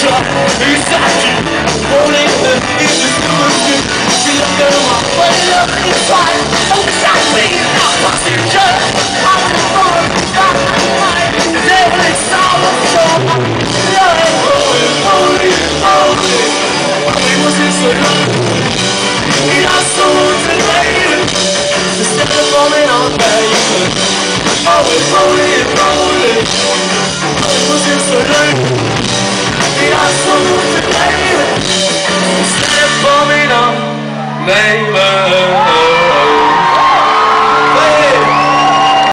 Rolling, rolling, rolling. I was in so late.